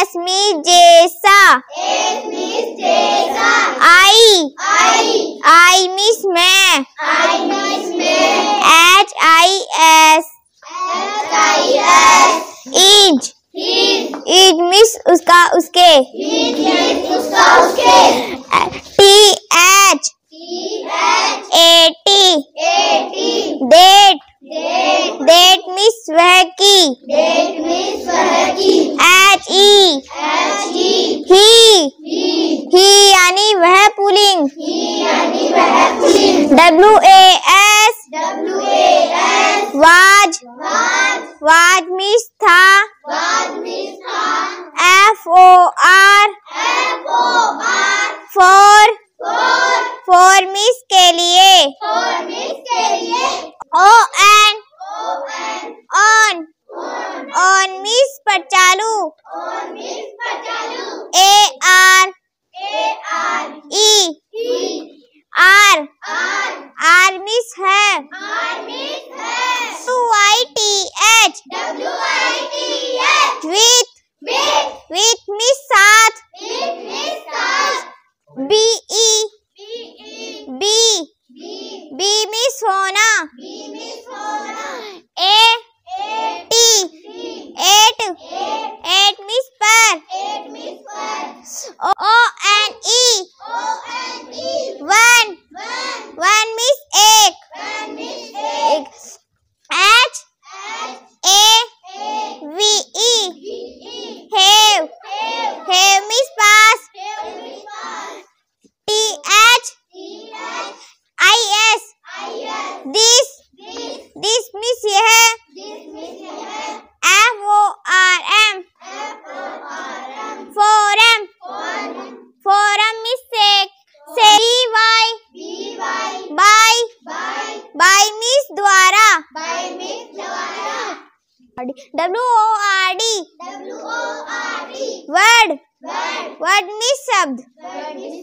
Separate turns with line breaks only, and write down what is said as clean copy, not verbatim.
S means जैसा, I means मैं, HIS Each means उसका उसके, TH Date means वह की, he यानी वह पुल्लिंग, was means था, for means के लिए, on means पर चालू, R means है, with means साथ, B means होना, eight means पर, one means एक, have means pass, THIS this means यह, forum means sake, by means द्वारा, WORD word means शब्द,